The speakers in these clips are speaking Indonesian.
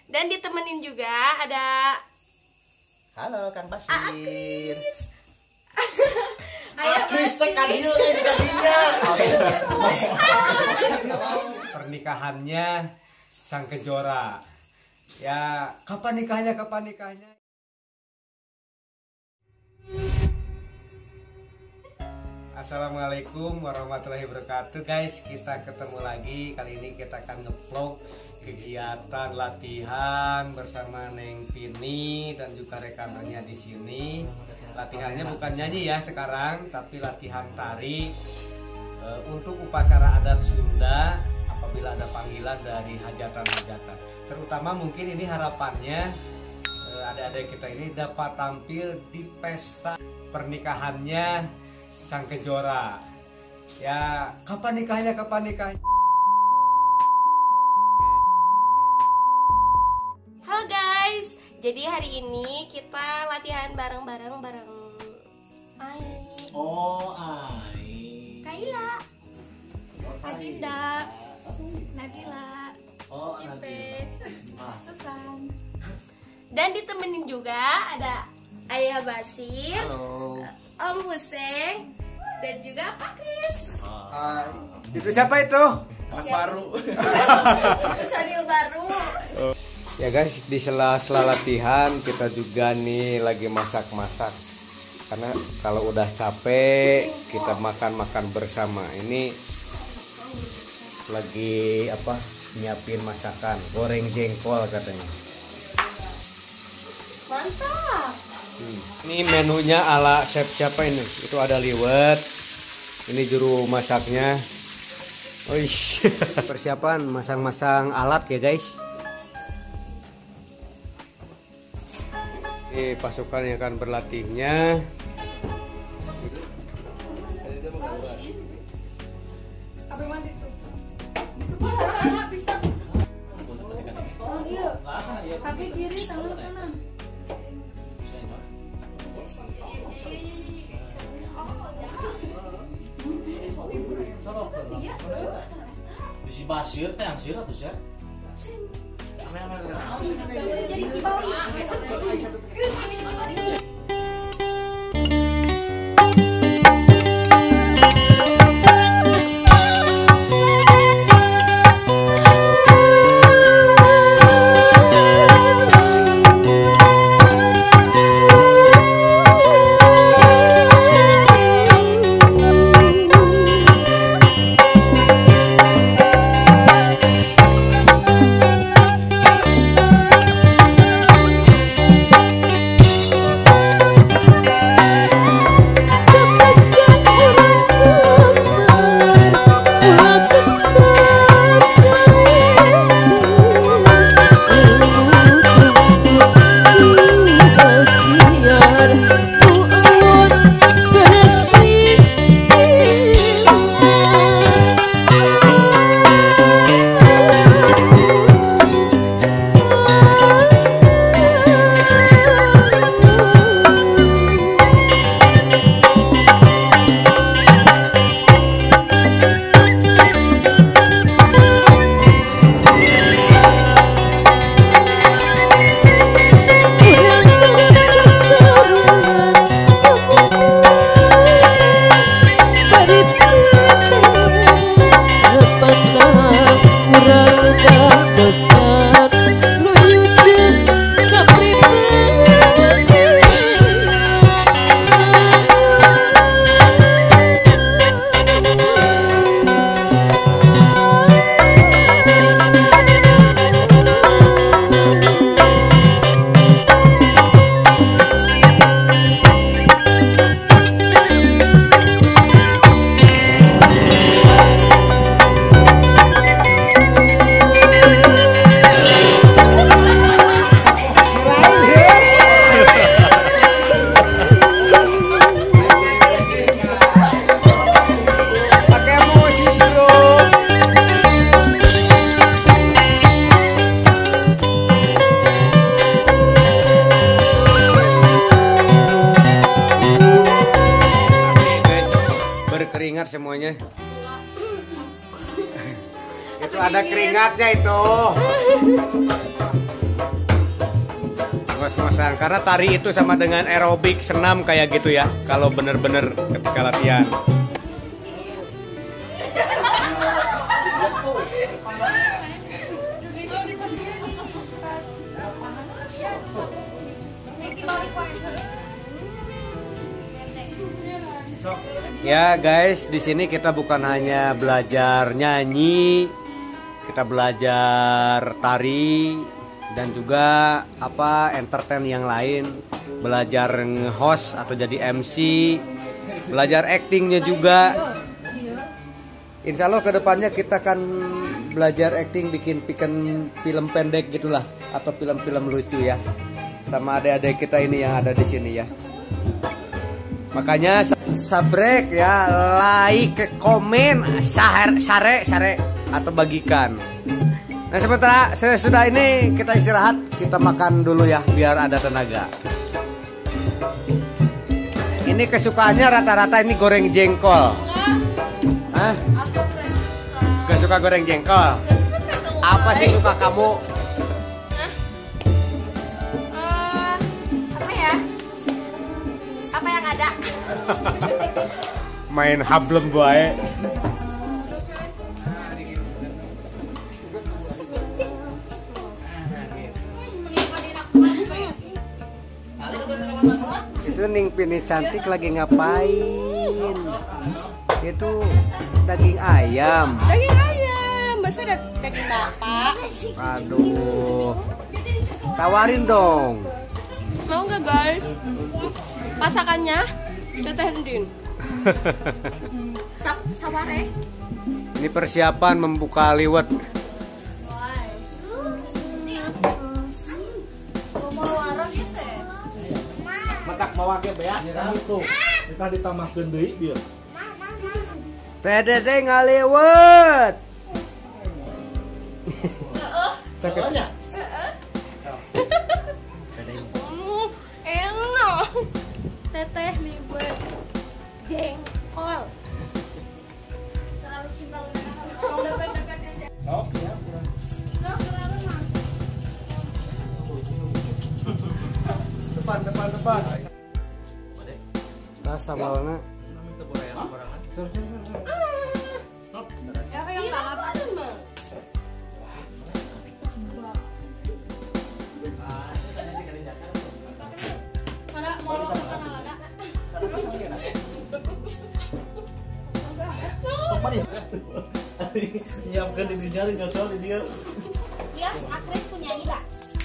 Dan ditemenin juga ada halo Kang Basir. Kris teh kadieu tadinya. Pernikahannya Sang Kejora. Ya, kapan nikahnya? Assalamualaikum warahmatullahi wabarakatuh guys. Kita ketemu lagi. Kali ini kita akan nge-vlog kegiatan latihan bersama Neng Pini dan juga rekannya di sini. Latihannya bukan nyanyi ya sekarang, tapi latihan tari untuk upacara adat Sunda apabila ada panggilan dari hajatan-hajatan. Terutama mungkin ini harapannya adik-adik kita ini dapat tampil di pesta pernikahannya Sang Kejora. Ya, kapan nikahnya? Halo guys, jadi hari ini kita latihan bareng-bareng bareng Ai, Oh, Ai. Kaila, Adinda, Nabila, Oh, Ipe, Ah. Susan. Dan ditemenin juga ada Ayah Basir, Halo. Om Hussein, dan juga Pak Kris. Hai. Itu siapa itu? Anak baru. Itu Sadil baru. Ya guys, di sela-sela latihan kita juga nih lagi masak-masak. Karena kalau udah capek kita makan-makan bersama. Ini lagi apa? Nyiapin masakan, goreng jengkol katanya. Mantap. Ini menunya ala chef siapa ini? Itu ada liwet. Ini juru masaknya. Oish. Persiapan masang-masang alat ya guys. Ini pasukan yang akan berlatihnya. Apa mandi tuh? Bisa. Oh iya. Kaki kiri, tangan kanan. Si Basir teh yang sir atuh ya. Jadi dibalik. Keringat semuanya. Itu ada keringatnya itu. ngos-ngosan karena tari itu sama dengan aerobik senam kayak gitu ya kalau bener-bener ketika latihan. Ya guys, di sini kita bukan hanya belajar nyanyi, kita belajar tari dan juga entertain yang lain, belajar nge-host atau jadi MC, belajar actingnya juga. Insya Allah kedepannya kita akan belajar acting, bikin film pendek gitulah atau film-film lucu ya, sama adik-adik kita ini yang ada di sini ya. Makanya subscribe ya, like, komen, share atau bagikan. Nah sementara sudah ini kita istirahat, kita makan dulu ya biar ada tenaga. Ini kesukaannya rata-rata ini goreng jengkol. Hah? Aku Gak suka goreng jengkol? Apa sih suka kamu? Apa ya? Apa yang ada? Main hablem bae. Itu Ning Pini cantik lagi ngapain? Itu daging ayam. Daging ayam, masa daging bapak? Aduh. Tawarin dong. Mau nggak guys? Masakannya Teteh Ndin. Saware. Ini persiapan membuka liwet. Matak mawake beas gitu. Kita ditambahkeun deui bieu. Teh Dede ngaliwet. Sakitnya. Enak. Teteh liwet jengkol. Selalu cinta lu. Kalau dekat-dekat ya. Sok ya. Depan. Nah, sabalna. Nyiapkan di jari nyocol di dia. Dia aktris punya Ira.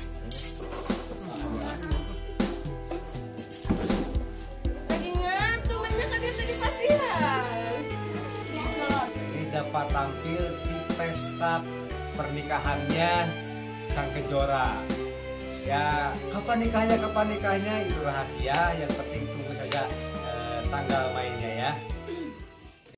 Ini dapat tampil di pesta pernikahannya sang kejora. Ya, kapan nikahnya itu rahasia. Yang penting tunggu saja tanggal mainnya ya.